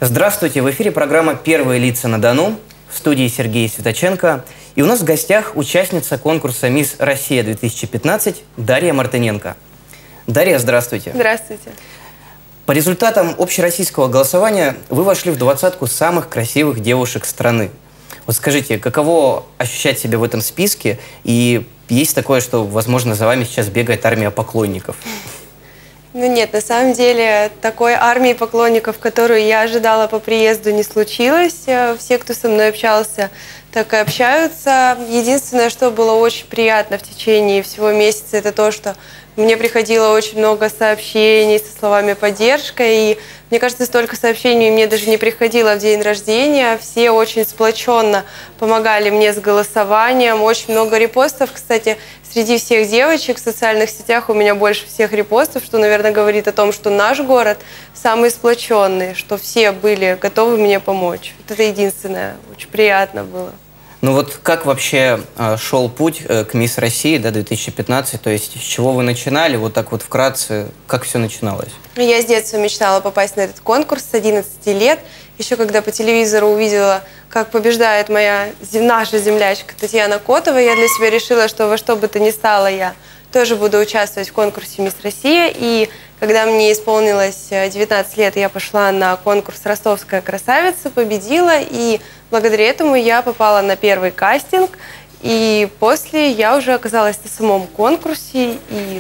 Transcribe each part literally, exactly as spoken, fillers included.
Здравствуйте! В эфире программа «Первые лица на Дону». В студии Сергей Светоченко. И у нас в гостях участница конкурса «Мисс Россия-две тысячи пятнадцать» Дарья Мартыненко. Дарья, здравствуйте! Здравствуйте! По результатам общероссийского голосования вы вошли в двадцатку самых красивых девушек страны. Вот скажите, каково ощущать себя в этом списке? И есть такое, что, возможно, за вами сейчас бегает армия поклонников? Ну нет, на самом деле такой армии поклонников, которую я ожидала по приезду, не случилось. Все, кто со мной общался, так и общаются. Единственное, что было очень приятно в течение всего месяца, это то, что мне приходило очень много сообщений со словами поддержки. И мне кажется, столько сообщений мне даже не приходило в день рождения. Все очень сплоченно помогали мне с голосованием. Очень много репостов, кстати. Среди всех девочек в социальных сетях у меня больше всех репостов, что, наверное, говорит о том, что наш город самый сплоченный, что все были готовы мне помочь. Вот это единственное. Очень приятно было. Ну вот как вообще э, шел путь э, к «Мисс России», да, две тысячи пятнадцать? То есть с чего вы начинали? Вот так вот вкратце, как все начиналось? Я с детства мечтала попасть на этот конкурс с одиннадцати лет. Еще когда по телевизору увидела, как побеждает моя, наша землячка Татьяна Котова, я для себя решила, что во что бы то ни стало, я тоже буду участвовать в конкурсе «Мисс Россия». И когда мне исполнилось девятнадцать лет, я пошла на конкурс «Ростовская красавица», победила, и благодаря этому я попала на первый кастинг. И после я уже оказалась на самом конкурсе, и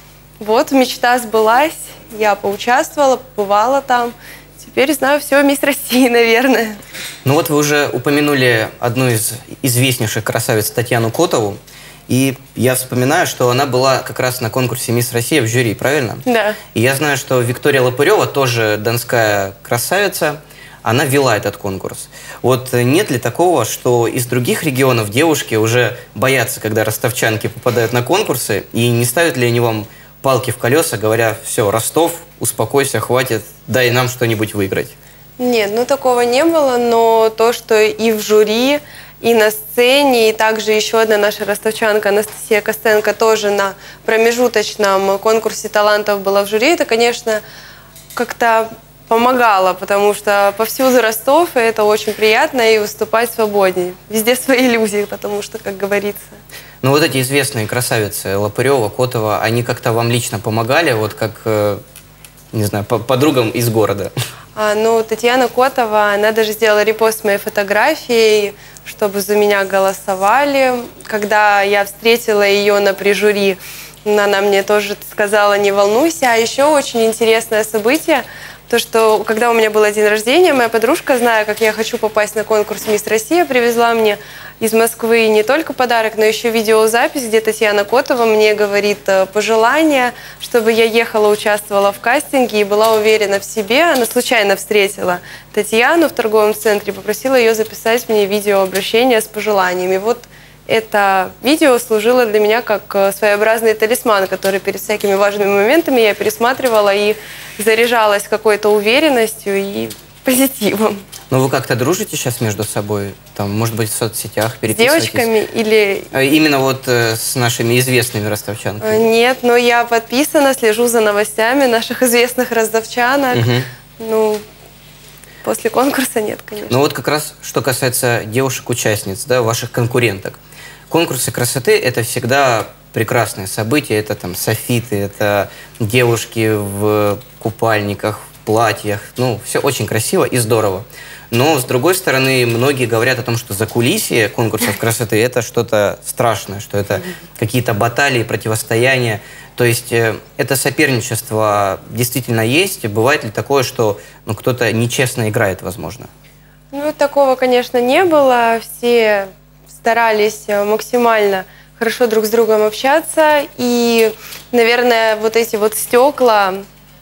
вот мечта сбылась, я поучаствовала, побывала там. Теперь знаю все о «Мисс России», наверное. Ну вот вы уже упомянули одну из известнейших красавиц Татьяну Котову. И я вспоминаю, что она была как раз на конкурсе «Мисс Россия» в жюри, правильно? Да. И я знаю, что Виктория Лопырева, тоже донская красавица, она вела этот конкурс. Вот нет ли такого, что из других регионов девушки уже боятся, когда ростовчанки попадают на конкурсы, и не ставят ли они вам палки в колеса, говоря: все, Ростов, успокойся, хватит, дай нам что-нибудь выиграть? Нет, ну такого не было, но то, что и в жюри, и на сцене, и также еще одна наша ростовчанка Анастасия Костенко тоже на промежуточном конкурсе талантов была в жюри, это, конечно, как-то помогало, потому что повсюду Ростов, и это очень приятно, и выступать свободнее. Везде свои иллюзии, потому что, как говорится. Ну вот эти известные красавицы Лопырева, Котова, они как-то вам лично помогали, вот как, не знаю, подругам из города? А, ну, Татьяна Котова, она даже сделала репост моей фотографии, чтобы за меня голосовали. Когда я встретила ее на прижюри, она мне тоже сказала: не волнуйся. А еще очень интересное событие, то, что когда у меня был день рождения, моя подружка, зная, как я хочу попасть на конкурс «Мисс Россия», привезла мне из Москвы не только подарок, но еще видеозапись, где Татьяна Котова мне говорит пожелания, чтобы я ехала, участвовала в кастинге и была уверена в себе. Она случайно встретила Татьяну в торговом центре, попросила ее записать мне видеообращение с пожеланиями. Вот это видео служило для меня как своеобразный талисман, который перед всякими важными моментами я пересматривала и заряжалась какой-то уверенностью и позитивом. Ну вы как-то дружите сейчас между собой? Там, может быть, в соцсетях переписываетесь? С девочками или... Именно вот э, с нашими известными ростовчанками? Нет, но я подписана, слежу за новостями наших известных ростовчанок. Угу. Ну, после конкурса нет, конечно. Ну вот как раз, что касается девушек-участниц, да, ваших конкуренток. Конкурсы красоты – это всегда прекрасное событие. Это там софиты, это девушки в купальниках, в платьях. Ну, все очень красиво и здорово. Но, с другой стороны, многие говорят о том, что закулисье конкурсов красоты – это что-то страшное, что это какие-то баталии, противостояния. То есть э, это соперничество действительно есть. Бывает ли такое, что ну, кто-то нечестно играет, возможно? Ну, такого, конечно, не было. Все старались максимально хорошо друг с другом общаться. И, наверное, вот эти вот стекла,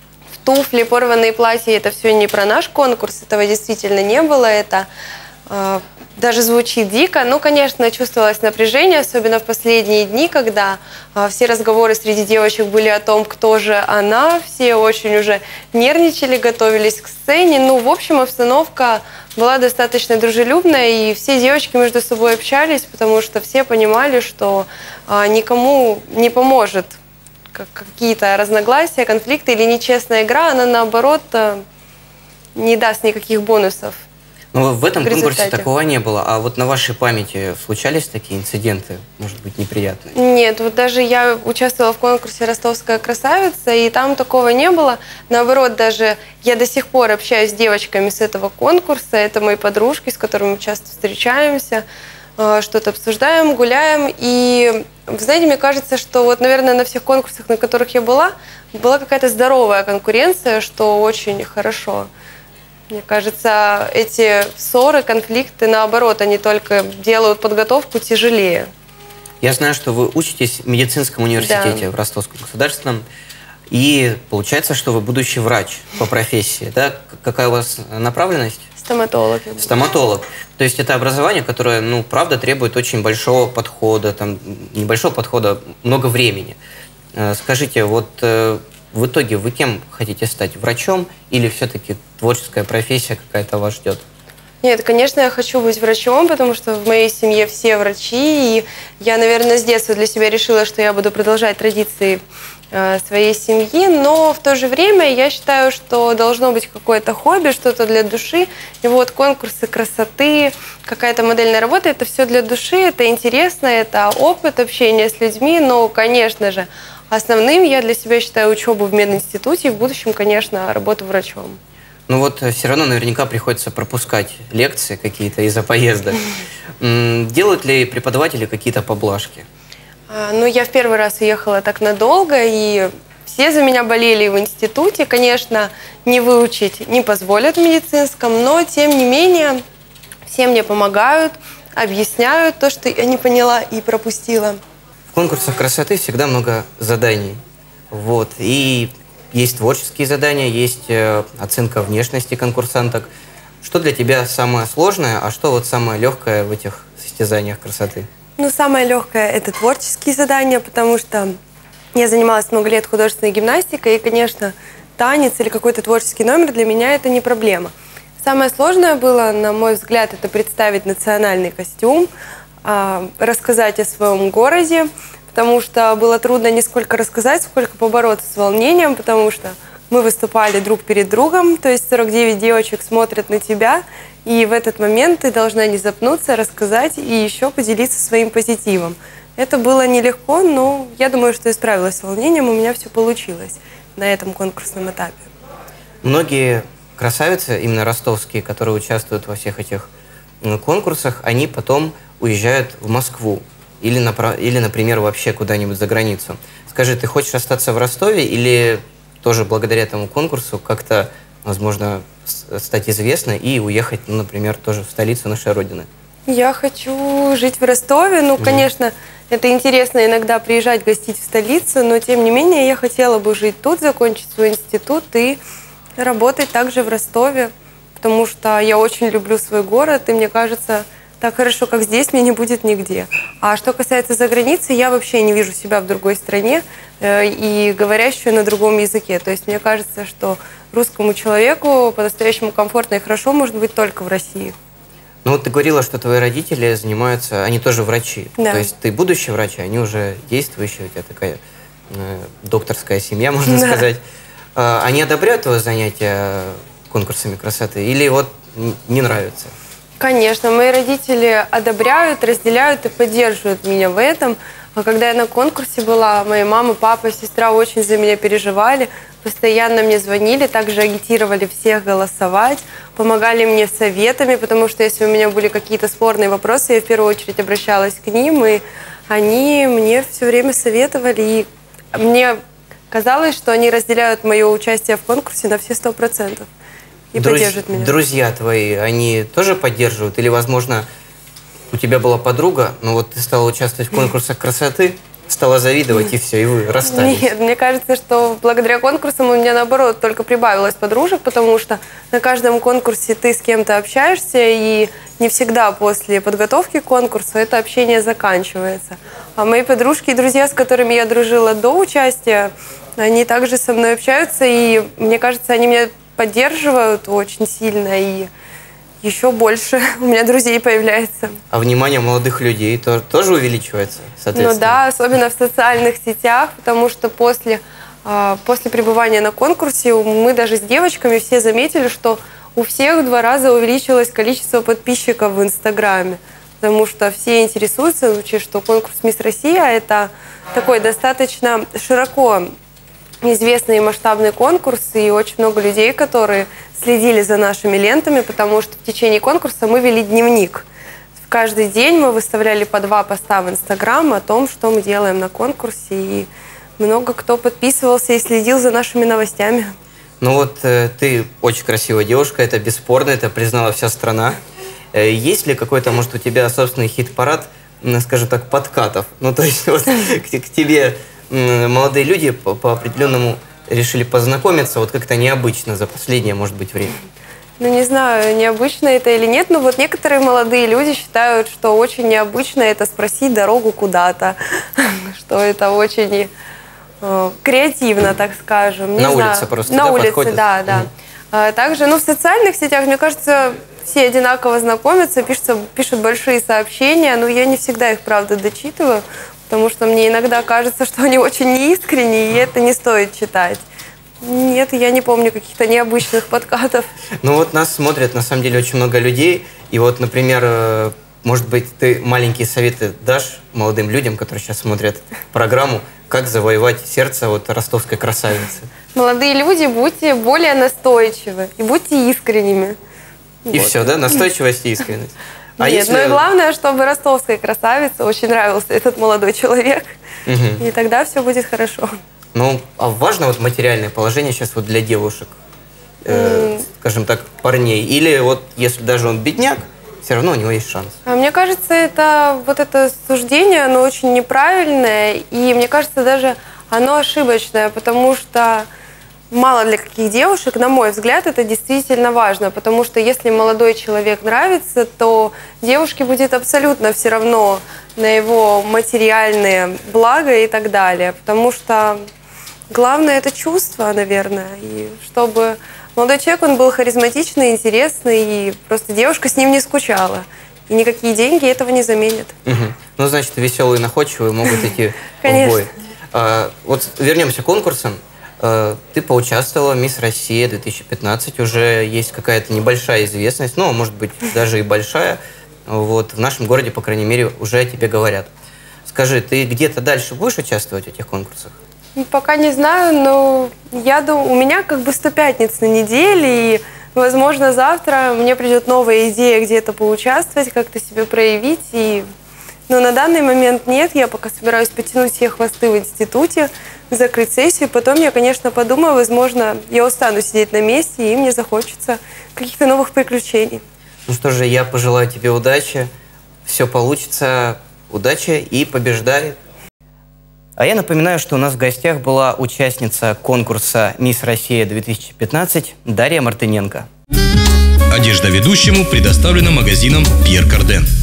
туфли, порванные платья, это все не про наш конкурс, этого действительно не было. Это э, даже звучит дико. Ну, конечно, чувствовалось напряжение, особенно в последние дни, когда э, все разговоры среди девочек были о том, кто же она. Все очень уже нервничали, готовились к сцене. Ну, в общем, обстановка была достаточно дружелюбная, и все девочки между собой общались, потому что все понимали, что э, никому не поможет какие-то разногласия, конфликты или нечестная игра, она наоборот не даст никаких бонусов. Ну, в этом в конкурсе результате. такого не было. А вот на вашей памяти случались такие инциденты, может быть, неприятные? Нет, вот даже я участвовала в конкурсе «Ростовская красавица», и там такого не было. Наоборот, даже я до сих пор общаюсь с девочками с этого конкурса. Это мои подружки, с которыми мы часто встречаемся, э, что-то обсуждаем, гуляем. И, вы знаете, мне кажется, что вот, наверное, на всех конкурсах, на которых я была, была какая-то здоровая конкуренция, что очень хорошо. Мне кажется, эти ссоры, конфликты, наоборот, они только делают подготовку тяжелее. Я знаю, что вы учитесь в медицинском университете, да, в Ростовском государственном, и получается, что вы будущий врач по профессии, да? Какая у вас направленность? Стоматолог. Стоматолог. То есть это образование, которое, ну, правда, требует очень большого подхода, там, небольшого подхода, много времени. Скажите, вот в итоге вы кем хотите стать? Врачом или все-таки творческая профессия какая-то вас ждет? Нет, конечно, я хочу быть врачом, потому что в моей семье все врачи, и я, наверное, с детства для себя решила, что я буду продолжать традиции э, своей семьи, но в то же время я считаю, что должно быть какое-то хобби, что-то для души, и вот конкурсы красоты, какая-то модельная работа, это все для души, это интересно, это опыт общения с людьми, но, конечно же, основным я для себя считаю учебу в мединституте и в будущем, конечно, работу врачом. Ну вот все равно наверняка приходится пропускать лекции какие-то из-за поездок. Делают ли преподаватели какие-то поблажки? Ну, я в первый раз уехала так надолго, и все за меня болели в институте. Конечно, не выучить не позволят в медицинском, но, тем не менее, все мне помогают, объясняют то, что я не поняла и пропустила. В конкурсах красоты всегда много заданий. Вот. И есть творческие задания, есть оценка внешности конкурсанток. Что для тебя самое сложное, а что вот самое легкое в этих состязаниях красоты? Ну, самое легкое – это творческие задания, потому что я занималась много лет художественной гимнастикой, и, конечно, танец или какой-то творческий номер для меня – это не проблема. Самое сложное было, на мой взгляд, это представить национальный костюм, рассказать о своем городе, потому что было трудно не сколько рассказать, сколько побороться с волнением, потому что мы выступали друг перед другом, то есть сорок девять девочек смотрят на тебя, и в этот момент ты должна не запнуться, рассказать и еще поделиться своим позитивом. Это было нелегко, но я думаю, что я справилась с волнением, у меня все получилось на этом конкурсном этапе. Многие красавицы, именно ростовские, которые участвуют во всех этих конкурсах, они потом уезжают в Москву. Или, или, например, вообще куда-нибудь за границу. Скажи, ты хочешь остаться в Ростове или тоже благодаря этому конкурсу как-то, возможно, стать известной и уехать, ну, например, тоже в столицу нашей Родины? Я хочу жить в Ростове. Ну, mm. конечно, это интересно иногда приезжать, гостить в столицу, но, тем не менее, я хотела бы жить тут, закончить свой институт и работать также в Ростове, потому что я очень люблю свой город, и мне кажется, так хорошо, как здесь, мне не будет нигде. А что касается заграницы, я вообще не вижу себя в другой стране э, и говорящую на другом языке. То есть мне кажется, что русскому человеку по-настоящему комфортно и хорошо может быть только в России. Ну вот ты говорила, что твои родители занимаются, они тоже врачи. Да. То есть ты будущий врач, они уже действующие, у тебя такая э, докторская семья, можно да. сказать. Э, они одобряют твое занятие конкурсами красоты или вот не нравится? Конечно, мои родители одобряют, разделяют и поддерживают меня в этом. А когда я на конкурсе была, моя мама, папа, сестра очень за меня переживали, постоянно мне звонили, также агитировали всех голосовать, помогали мне советами, потому что если у меня были какие-то спорные вопросы, я в первую очередь обращалась к ним, и они мне все время советовали. И мне казалось, что они разделяют мое участие в конкурсе на все сто процентов. И Друз... поддерживают меня. Друзья твои, они тоже поддерживают? Или, возможно, у тебя была подруга, но вот ты стала участвовать в конкурсах красоты, стала завидовать, и все, и вы расстались? Нет, мне кажется, что благодаря конкурсам у меня, наоборот, только прибавилось подружек, потому что на каждом конкурсе ты с кем-то общаешься, и не всегда после подготовки к конкурсу это общение заканчивается. А мои подружки и друзья, с которыми я дружила до участия, они также со мной общаются, и мне кажется, они меня поддерживают очень сильно, и еще больше у меня друзей появляется. А внимание молодых людей тоже, тоже увеличивается, соответственно? Ну да, особенно в социальных сетях, потому что после, после пребывания на конкурсе мы даже с девочками все заметили, что у всех в два раза увеличилось количество подписчиков в Инстаграме. Потому что все интересуются, учитывая, что конкурс «Мисс Россия» – это такой достаточно широко известный и масштабный конкурс, и очень много людей, которые следили за нашими лентами, потому что в течение конкурса мы вели дневник. Каждый день мы выставляли по два поста в Инстаграм о том, что мы делаем на конкурсе, и много кто подписывался и следил за нашими новостями. Ну вот э, ты очень красивая девушка, это бесспорно, это признала вся страна. Э, есть ли какой-то, может, у тебя собственный хит-парад, скажем так, подкатов? Ну, то есть вот к, к тебе молодые люди по, по определенному решили познакомиться, вот как-то необычно за последнее, может быть, время. Ну, не знаю, необычно это или нет, но вот некоторые молодые люди считают, что очень необычно это спросить дорогу куда-то, что это очень э, креативно, так скажем. На улице просто, На да, улице, подходят? да, да. А также, ну, в социальных сетях, мне кажется, все одинаково знакомятся, пишутся, пишут большие сообщения, но я не всегда их, правда, дочитываю, потому что мне иногда кажется, что они очень неискренние, и это не стоит читать. Нет, я не помню каких-то необычных подкатов. Ну вот нас смотрят, на самом деле, очень много людей. И вот, например, может быть, ты маленькие советы дашь молодым людям, которые сейчас смотрят программу, как завоевать сердце вот ростовской красавицы? Молодые люди, будьте более настойчивы и будьте искренними. И вот. Все, да? Настойчивость и искренность. А Нет, если... ну и главное, чтобы ростовской красавице очень нравился этот молодой человек. Угу. И тогда все будет хорошо. Ну, а важно вот материальное положение сейчас вот для девушек, э, mm. скажем так, парней? Или вот если даже он бедняк, все равно у него есть шанс? А мне кажется, это вот это суждение, оно очень неправильное, и мне кажется, даже оно ошибочное, потому что мало для каких девушек, на мой взгляд, это действительно важно, потому что если молодой человек нравится, то девушке будет абсолютно все равно на его материальные блага и так далее, потому что главное это чувство, наверное, и чтобы молодой человек, он был харизматичный, интересный, и просто девушка с ним не скучала. И никакие деньги этого не заменят. Угу. Ну, значит, веселые и находчивые могут идти в бой. А, вот вернемся к конкурсам. А, ты поучаствовала в «Мисс Россия» две тысячи пятнадцать, уже есть какая-то небольшая известность, ну, может быть, даже и большая. Вот, в нашем городе, по крайней мере, уже о тебе говорят. Скажи, ты где-то дальше будешь участвовать в этих конкурсах? Пока не знаю, но я думаю, у меня как бы сто пятниц на неделе, и, возможно, завтра мне придет новая идея где-то поучаствовать, как-то себя проявить. И... Но на данный момент нет, я пока собираюсь потянуть все хвосты в институте, закрыть сессию. Потом я, конечно, подумаю, возможно, я устану сидеть на месте, и мне захочется каких-то новых приключений. Ну что же, я пожелаю тебе удачи, все получится, удачи и побеждай. А я напоминаю, что у нас в гостях была участница конкурса «Мисс Россия» две тысячи пятнадцать Дарья Мартыненко. Одежда ведущему предоставлена магазином Пьер Карден.